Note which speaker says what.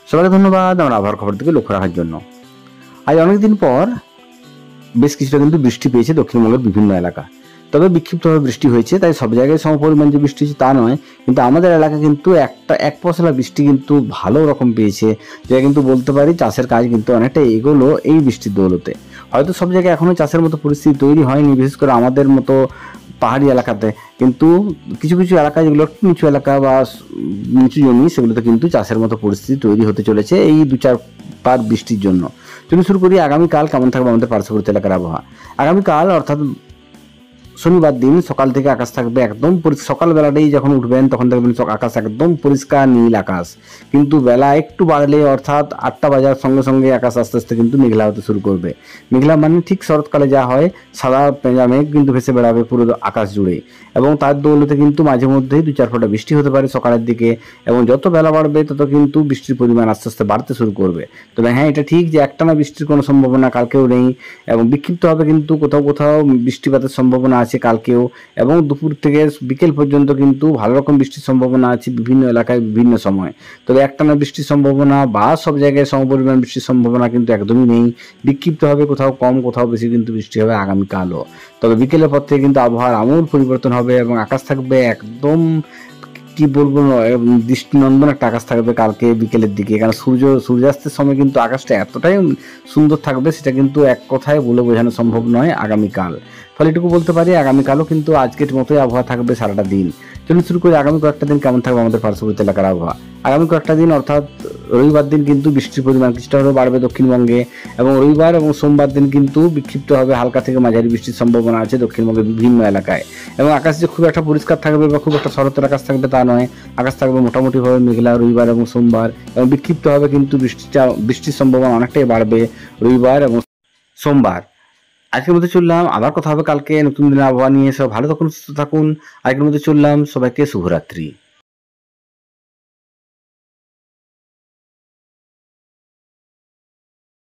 Speaker 1: সবাইকে ধন্যবাদ আমার আবহাওয়ার খবর থেকে লক্ষ্য রাখার জন্য। আজ অনেকদিন পর বেশ কিছুটা কিন্তু বৃষ্টি পেয়েছে দক্ষিণবঙ্গের বিভিন্ন এলাকা। তবে বিক্ষিপ্তভাবে বৃষ্টি হয়েছে, তাই সব জায়গায় সমপরিমাণ যে বৃষ্টি হচ্ছে তা নয়, কিন্তু আমাদের এলাকা কিন্তু এক পশলা বৃষ্টি কিন্তু ভালো রকম পেয়েছে, যেটা কিন্তু বলতে পারি চাষের কাজ কিন্তু অনেকটা এগোলো এই বৃষ্টির দৌলতে। হয়তো সব জায়গায় এখনো চাষের মতো পরিস্থিতি তৈরি হয়নি, বিশেষ করে আমাদের মতো পাহাড়ি এলাকাতে, কিন্তু কিছু কিছু এলাকা যেগুলো নিচু এলাকা বা নিচু জমি সেগুলোতে কিন্তু চাষের মতো পরিস্থিতি তৈরি হতে চলেছে এই 2-4 পার বৃষ্টির জন্য। চলুন শুরু করি আগামীকাল কেমন থাকবে আমাদের পার্শ্ববর্তী এলাকার আবহাওয়া। আগামীকাল অর্থাৎ শনিবার দিন সকাল থেকে আকাশ থাকবে একদম সকালবেলাটাই যখন উঠবেন তখন দেখবেন আকাশ একদম পরিষ্কার নীল আকাশ, কিন্তু বেলা একটু বাড়লে অর্থাৎ 8টা বাজার সঙ্গে সঙ্গে আকাশ আস্তে আস্তে কিন্তু মেঘলা হতে শুরু করবে। মেঘলা মানে ঠিক শরৎকালে যা হয়, সাদা পেঁজা মেঘ কিন্তু ভেসে বেড়াবে পুরো আকাশ জুড়ে, এবং তার দৌলতে কিন্তু মাঝে মধ্যেই 2-4 ফোঁটা বৃষ্টি হতে পারে সকালের দিকে, এবং যত বেলা বাড়বে তত কিন্তু বৃষ্টির পরিমাণ আস্তে আস্তে বাড়তে শুরু করবে। তবে হ্যাঁ, এটা ঠিক যে একটানা বৃষ্টির কোনো সম্ভাবনা কালকেও নেই, এবং বিক্ষিপ্ত হবে কিন্তু কোথাও কোথাও বৃষ্টিপাতের সম্ভাবনা আছে কালকেও, এবং দুপুর থেকে বিকেল পর্যন্ত কিন্তু ভালো রকম বৃষ্টির সম্ভাবনা আছে বিভিন্ন এলাকায় বিভিন্ন সময়। তবে একটানা বৃষ্টির সম্ভাবনা বা সব জায়গায় সমপরিমাণ বৃষ্টির সম্ভাবনা কিন্তু একদমই নেই। বিক্ষিপ্ত হবে, কোথাও কম কোথাও বেশি কিন্তু বৃষ্টি হবে আগামীকালও। তবে বিকেলের পর থেকে কিন্তু আবহাওয়ার আমূল পরিবর্তন হবে এবং আকাশ থাকবে একদম কি বলবো, দৃষ্টিনন্দন একটা আকাশ থাকবে কালকে বিকেলের দিকে, কারণ সূর্যাস্তের সময় কিন্তু আকাশটা এতটাই সুন্দর থাকবে, সেটা কিন্তু এক কথায় বলে বোঝানো সম্ভব নয় আগামীকাল। ফলে এটুকু বলতে পারি আগামীকালও কিন্তু আজকের মতোই আবহাওয়া থাকবে সারাটা দিন। চলুন শুরু করি আগামী কয়েকটা দিন কেমন থাকবে আমাদের পার্শ্ববর্তী এলাকার আবহাওয়া। আগামী কয়েকটা দিন অর্থাৎ রবিবার দিন কিন্তু বৃষ্টির পরিমাণ কিছুটা হলেও বাড়বে দক্ষিণবঙ্গে, এবং রবিবার এবং সোমবার দিন কিন্তু বিক্ষিপ্ত হবে হালকা থেকে মাঝারি বৃষ্টির সম্ভাবনা আছে দক্ষিণবঙ্গের বিভিন্ন এলাকায়। এবং আকাশ যে খুব একটা পরিষ্কার থাকবে বা খুব একটা শরতের আকাশ থাকবে তা নয়, আকাশ থাকবে মোটামুটিভাবে মেঘলা রবিবার এবং সোমবার, এবং বিক্ষিপ্ত হবে কিন্তু বৃষ্টির সম্ভাবনা অনেকটাই বাড়বে রবিবার এবং সোমবার। আজকের মধ্যে চললাম, আবার কথা হবে কালকে নতুন দিনের আবহাওয়া নিয়ে। সব ভালো থাকুন, সুস্থ থাকুন। আজকের মধ্যে চললাম, সবাইকে শুভরাত্রি।